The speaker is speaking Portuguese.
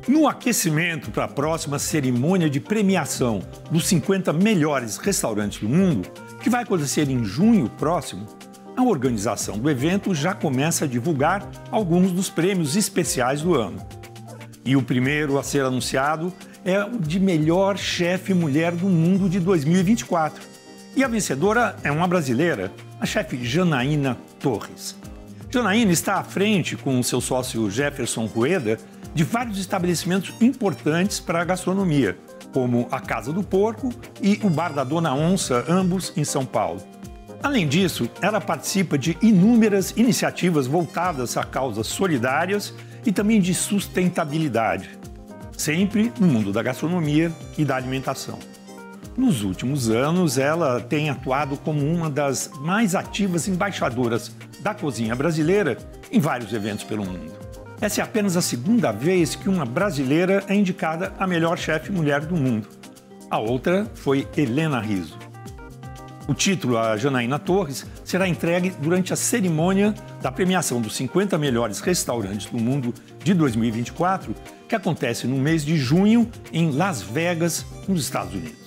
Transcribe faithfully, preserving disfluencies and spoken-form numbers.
No aquecimento para a próxima cerimônia de premiação dos cinquenta melhores restaurantes do mundo, que vai acontecer em junho próximo, a organização do evento já começa a divulgar alguns dos prêmios especiais do ano. E o primeiro a ser anunciado é o de melhor chefe mulher do mundo de dois mil e vinte e quatro. E a vencedora é uma brasileira, a chefe Janaína Torres. Janaína está à frente, com seu sócio Jefferson Rueda, de vários estabelecimentos importantes para a gastronomia, como a Casa do Porco e o Bar da Dona Onça, ambos em São Paulo. Além disso, ela participa de inúmeras iniciativas voltadas a causas solidárias e também de sustentabilidade, sempre no mundo da gastronomia e da alimentação. Nos últimos anos, ela tem atuado como uma das mais ativas embaixadoras da cozinha brasileira em vários eventos pelo mundo. Essa é apenas a segunda vez que uma brasileira é indicada a melhor chefe mulher do mundo. A outra foi Helena Rizzo. O título a Janaína Torres será entregue durante a cerimônia da premiação dos cinquenta melhores restaurantes do mundo de dois mil e vinte e quatro, que acontece no mês de junho em Las Vegas, nos Estados Unidos.